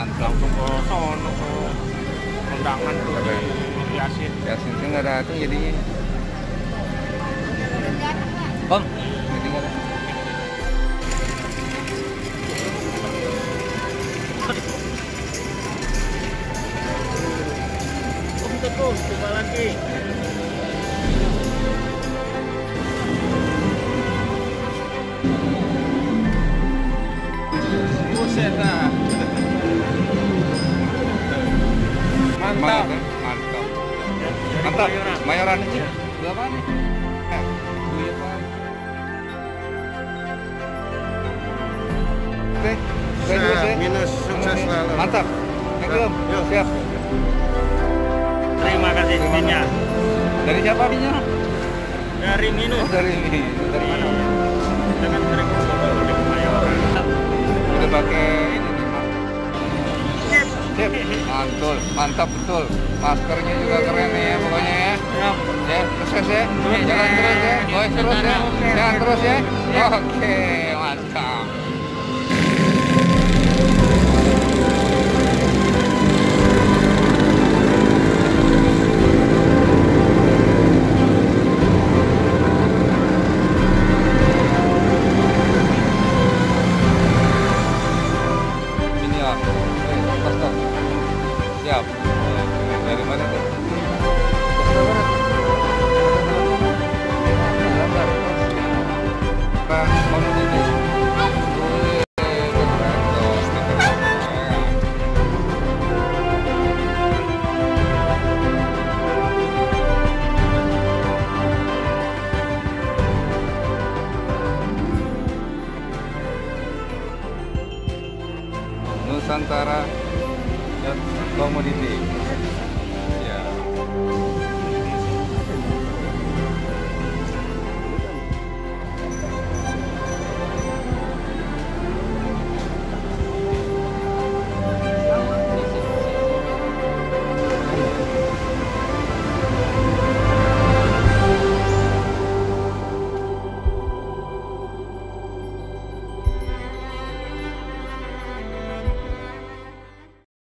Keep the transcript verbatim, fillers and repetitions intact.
mantap. Langsung ke sono ke undangan tuh di Yasin. Yasin itu nggak datang jadinya. Om, jadi nggak datang. Om terus, coba lagi. Buset dah. Mantap. Mantap. Dari Mantap. Mayoran. Mayoran aja. Dua apa nih? Eh, dua apa? Oke, saya terus ya. Minus sukses selalu. Mantap. Thank you, Om. Yuk. Siap. Terima kasih minyak. Dari siapa minyak? Dari minus. Oh, dari ini. Dari mana? Dengan sering ngobrol di Mayoran. Udah pakai ini nih, Mas. Sip. Sip. Mantul, mantap betul. Maskernya juga keren nih ya pokoknya ya. Siap. Ya, sukses ya. Nih, jalan terus ya. Goes terus ya. Jalan terus ya. Oke, mantap. Ini ya. Eh, stop, stop. Siap. Dari mana tuh? Pak, komoditi. Wih, keren tuh. Nusantara Komoditi.